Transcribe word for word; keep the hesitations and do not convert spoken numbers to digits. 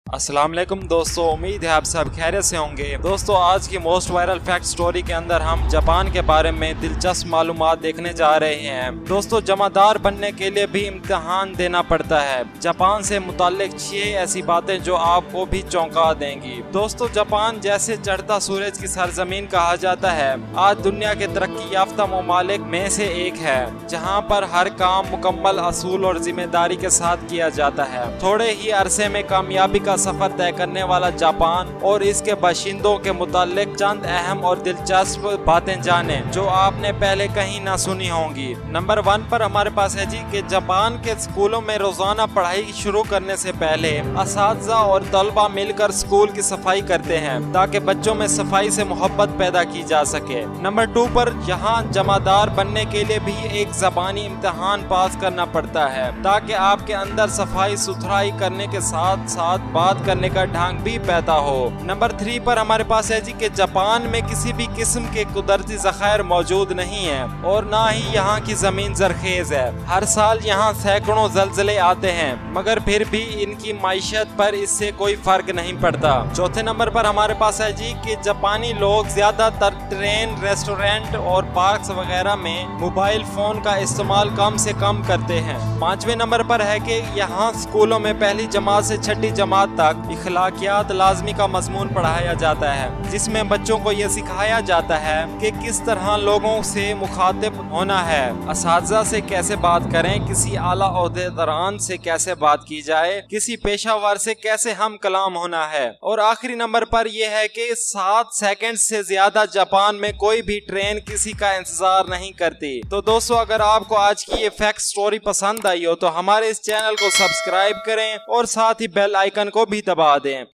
अस्सलाम वालेकुम दोस्तों, उम्मीद है आप सब खैरियत से होंगे। दोस्तों, आज की मोस्ट वायरल फैक्ट स्टोरी के अंदर हम जापान के बारे में दिलचस्प मालूमात देखने जा रहे हैं। दोस्तों, जमादार बनने के लिए भी इम्तिहान देना पड़ता है। जापान से मुताल्लिक छह ऐसी बातें जो आपको भी चौंका देंगी। दोस्तों, जापान जैसे चढ़ता सूरज की सरजमीन कहा जाता है, आज दुनिया के तरक्की याफ्ता ममालिक में से एक है, जहाँ पर हर काम मुकम्मल असूल और जिम्मेदारी के साथ किया जाता है। थोड़े ही अरसे में कामयाबी का सफर तय करने वाला जापान और इसके बाशिंदों के मुताल्लिक चंद अहम और दिलचस्प बातें जाने जो आपने पहले कहीं ना सुनी होंगी। नंबर वन पर हमारे पास है जी कि जापान के स्कूलों में रोजाना पढ़ाई शुरू करने से पहले असातिज़ा और तलबा मिलकर स्कूल की सफाई करते हैं ताकि बच्चों में सफाई से मोहब्बत पैदा की जा सके। नंबर टू पर यहाँ जमादार बनने के लिए भी एक जबानी इम्तिहान पास करना पड़ता है ताकि आपके अंदर सफाई सुथराई करने के साथ साथ बात करने का ढंग भी पैदा हो। नंबर थ्री पर हमारे पास है जी कि जापान में किसी भी किस्म के कुदरती ज़खायर मौजूद नहीं है और ना ही यहाँ की जमीन जरखेज है। हर साल यहाँ सैकड़ों जलजले आते हैं, मगर फिर भी इनकी माइशत पर इससे कोई फर्क नहीं पड़ता। चौथे नंबर पर हमारे पास है जी कि जापानी लोग ज्यादातर ट्रेन, रेस्टोरेंट और पार्क वगैरह में मोबाइल फोन का इस्तेमाल कम से कम करते हैं। पांचवें नंबर पर है कि यहाँ स्कूलों में पहली जमात से छठी जमात तक इखलाकियात लाजमी का मजमून पढ़ाया जाता है, जिसमें बच्चों को यह सिखाया जाता है कि किस तरह लोगों से मुखातिब होना है, असातिज़ा से कैसे बात करें, किसी आला ओहदेदारान से कैसे बात की जाए, किसी पेशावर से कैसे हम कलाम होना है। और आखिरी नंबर पर यह है कि सात सेकंड से ज्यादा जापान में कोई भी ट्रेन किसी का इंतजार नहीं करती। तो दोस्तों, अगर आपको आज की ये फैक्ट स्टोरी पसंद आई हो तो हमारे इस चैनल को सब्सक्राइब करें और साथ ही बेल आइकन को भी दबा दें।